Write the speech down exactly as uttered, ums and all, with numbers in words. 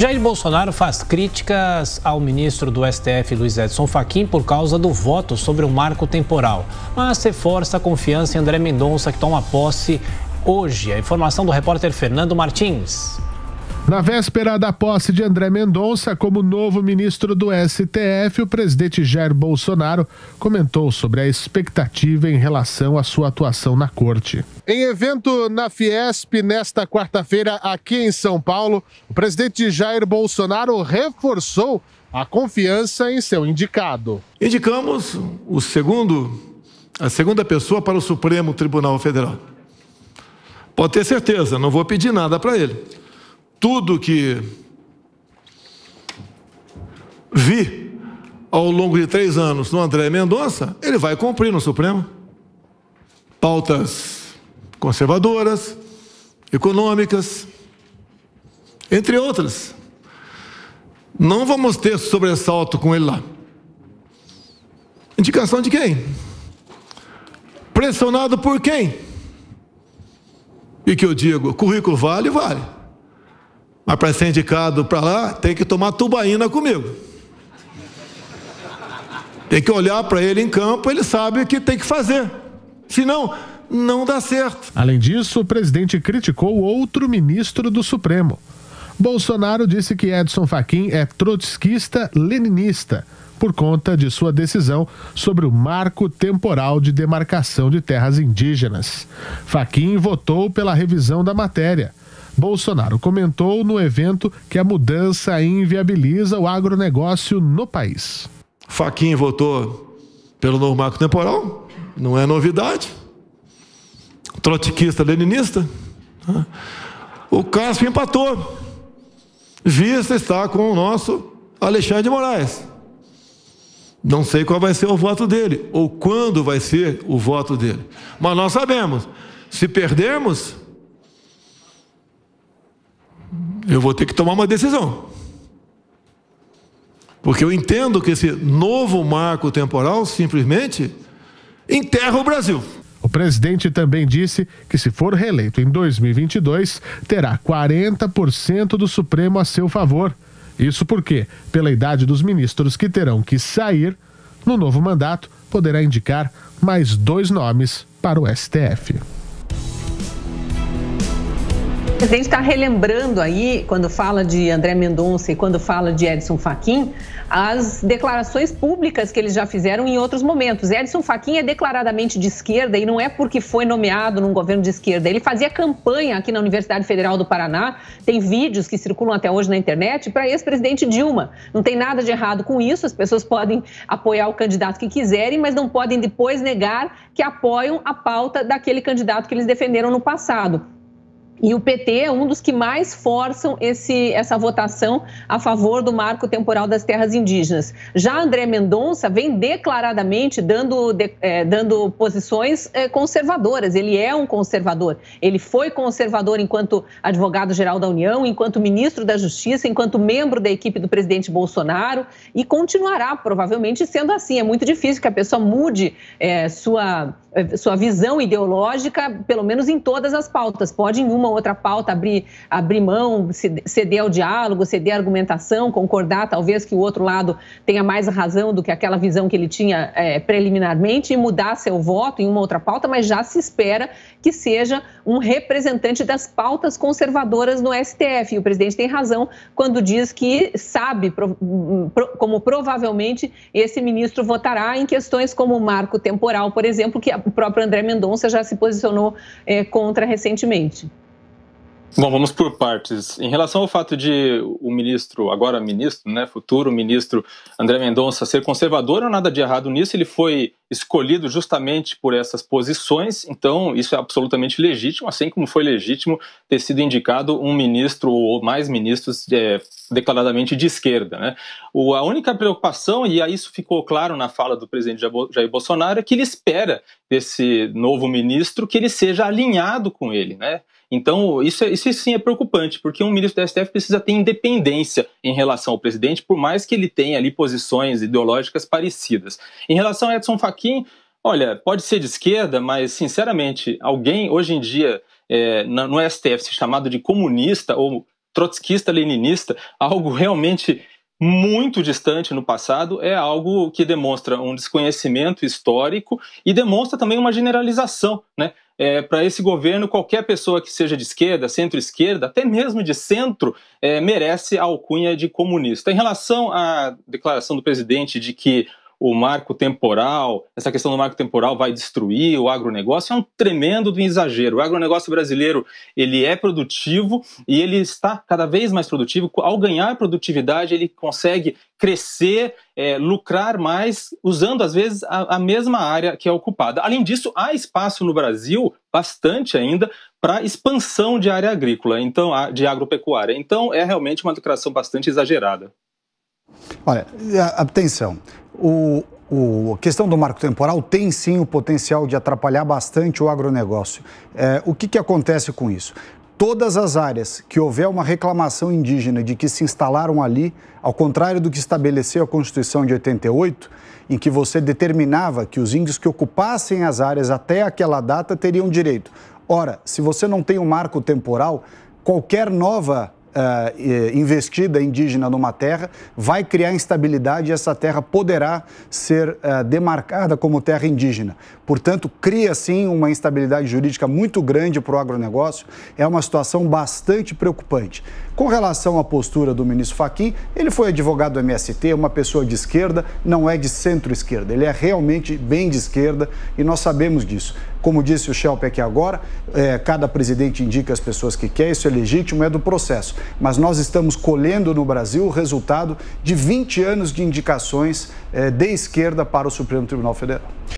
Jair Bolsonaro faz críticas ao ministro do S T F, Luiz Edson Fachin, por causa do voto sobre o marco temporal, mas reforça a confiança em André Mendonça, que toma posse hoje. A informação do repórter Fernando Martins. Na véspera da posse de André Mendonça como novo ministro do S T F, o presidente Jair Bolsonaro comentou sobre a expectativa em relação à sua atuação na corte. Em evento na Fiesp, nesta quarta-feira, aqui em São Paulo, o presidente Jair Bolsonaro reforçou a confiança em seu indicado. Indicamos o segundo, a segunda pessoa para o Supremo Tribunal Federal. Pode ter certeza, não vou pedir nada para ele. Tudo que vi ao longo de três anos no André Mendonça, ele vai cumprir no Supremo. Pautas conservadoras, econômicas, entre outras. Não vamos ter sobressalto com ele lá. Indicação de quem? Pressionado por quem? E que eu digo, currículo vale, vale. Mas para ser indicado para lá, tem que tomar tubaína comigo. Tem que olhar para ele em campo, ele sabe o que tem que fazer. Senão, não dá certo. Além disso, o presidente criticou outro ministro do Supremo. Bolsonaro disse que Edson Fachin é trotskista-leninista por conta de sua decisão sobre o marco temporal de demarcação de terras indígenas. Fachin votou pela revisão da matéria. Bolsonaro comentou no evento que a mudança inviabiliza o agronegócio no país. Fachin votou pelo novo marco temporal, não é novidade. Trotskista-leninista. O Cássio empatou. Vista está com o nosso Alexandre de Moraes. Não sei qual vai ser o voto dele, ou quando vai ser o voto dele. Mas nós sabemos, se perdermos, eu vou ter que tomar uma decisão. Porque eu entendo que esse novo marco temporal simplesmente enterra o Brasil. O presidente também disse que, se for reeleito em dois mil e vinte e dois, terá quarenta por cento do Supremo a seu favor. Isso porque, pela idade dos ministros que terão que sair, no novo mandato poderá indicar mais dois nomes para o S T F. O presidente está relembrando aí, quando fala de André Mendonça e quando fala de Edson Fachin, as declarações públicas que eles já fizeram em outros momentos. Edson Fachin é declaradamente de esquerda e não é porque foi nomeado num governo de esquerda. Ele fazia campanha aqui na Universidade Federal do Paraná, tem vídeos que circulam até hoje na internet, para ex-presidente Dilma. Não tem nada de errado com isso, as pessoas podem apoiar o candidato que quiserem, mas não podem depois negar que apoiam a pauta daquele candidato que eles defenderam no passado. E o P T é um dos que mais forçam esse, essa votação a favor do marco temporal das terras indígenas. Já André Mendonça vem declaradamente dando, de, é, dando posições é, conservadoras. Ele é um conservador. Ele foi conservador enquanto advogado-geral da União, enquanto ministro da Justiça, enquanto membro da equipe do presidente Bolsonaro e continuará provavelmente sendo assim. É muito difícil que a pessoa mude é, sua... sua visão ideológica, pelo menos em todas as pautas. Pode em uma ou outra pauta abrir, abrir mão, ceder ao diálogo, ceder à argumentação, concordar talvez que o outro lado tenha mais razão do que aquela visão que ele tinha é, preliminarmente e mudar seu voto em uma outra pauta, mas já se espera que seja um representante das pautas conservadoras no S T F. E o presidente tem razão quando diz que sabe, como provavelmente esse ministro votará em questões como o marco temporal, por exemplo, que o próprio André Mendonça já se posicionou é, contra recentemente. Bom, vamos por partes. Em relação ao fato de o ministro, agora ministro, né, futuro ministro André Mendonça ser conservador, não há nada de errado nisso. Ele foi escolhido justamente por essas posições, então isso é absolutamente legítimo, assim como foi legítimo ter sido indicado um ministro ou mais ministros é, declaradamente de esquerda, né? O, a única preocupação, e isso ficou claro na fala do presidente Jair Bolsonaro, é que ele espera desse novo ministro que ele seja alinhado com ele, né? Então, isso, isso sim é preocupante, porque um ministro da S T F precisa ter independência em relação ao presidente, por mais que ele tenha ali posições ideológicas parecidas. Em relação a Edson Fachin, olha, pode ser de esquerda, mas, sinceramente, alguém hoje em dia é, no S T F se chamado de comunista ou trotskista-leninista, algo realmente muito distante no passado, é algo que demonstra um desconhecimento histórico e demonstra também uma generalização, né? É, para esse governo, qualquer pessoa que seja de esquerda, centro-esquerda, até mesmo de centro, é, merece a alcunha de comunista. Em relação à declaração do presidente de que o marco temporal, essa questão do marco temporal vai destruir o agronegócio, é um tremendo do exagero. O agronegócio brasileiro, ele é produtivo e ele está cada vez mais produtivo. Ao ganhar produtividade, ele consegue crescer, é, lucrar mais, usando às vezes a, a mesma área que é ocupada. Além disso, há espaço no Brasil, bastante ainda, para expansão de área agrícola, então, de agropecuária. Então, é realmente uma declaração bastante exagerada. Olha, atenção. O, o, a questão do marco temporal tem sim o potencial de atrapalhar bastante o agronegócio. É, o que, que acontece com isso? Todas as áreas que houver uma reclamação indígena de que se instalaram ali, ao contrário do que estabeleceu a Constituição de oitenta e oito, em que você determinava que os índios que ocupassem as áreas até aquela data teriam direito. Ora, se você não tem um marco temporal, qualquer nova Uh, investida indígena numa terra, vai criar instabilidade e essa terra poderá ser uh, demarcada como terra indígena. Portanto, cria sim uma instabilidade jurídica muito grande para o agronegócio, é uma situação bastante preocupante. Com relação à postura do ministro Fachin, ele foi advogado do M S T, uma pessoa de esquerda, não é de centro-esquerda, ele é realmente bem de esquerda e nós sabemos disso. Como disse o Schelp aqui agora, é, cada presidente indica as pessoas que quer, isso é legítimo, é do processo. Mas nós estamos colhendo no Brasil o resultado de vinte anos de indicações é, de esquerda para o Supremo Tribunal Federal.